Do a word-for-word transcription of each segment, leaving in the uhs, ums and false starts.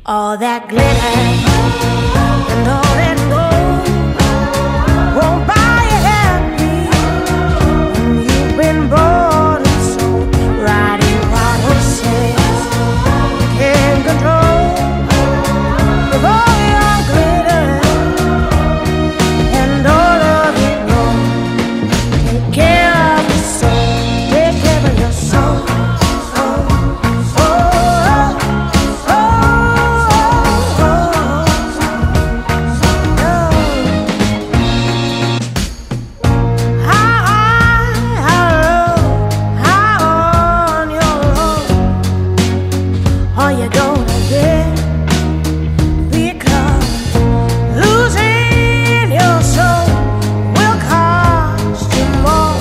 All that glitter and all that gold won't buy you happy when you've been bought and sold. Riding wild horses you can't control with all your glitter and all of your gold. Take care of your soul, take care of your soul. All you're gonna get, because losing your soul will cost you more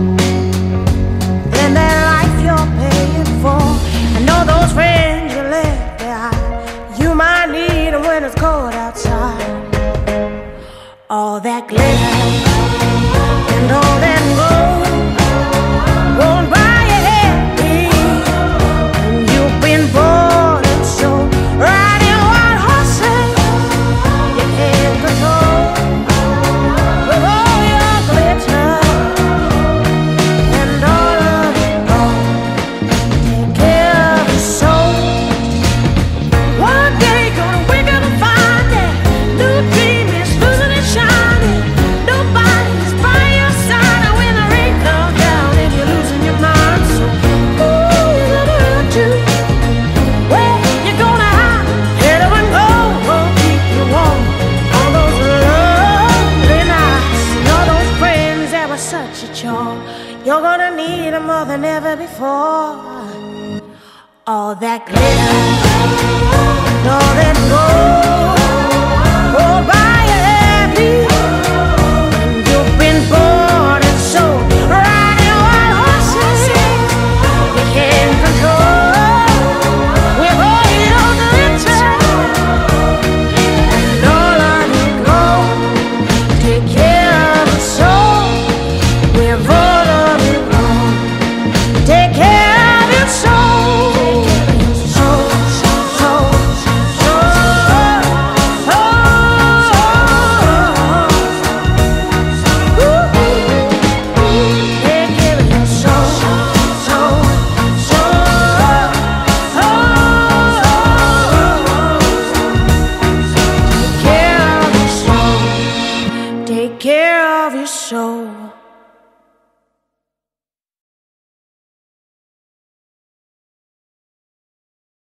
than that life you're paying for. I know those friends you left behind, you might need them when it's cold outside. All that glitter and all that gold won't buy you happy when you've been born. Such a chore, you're gonna need them more than ever before. All that glitter and all that gold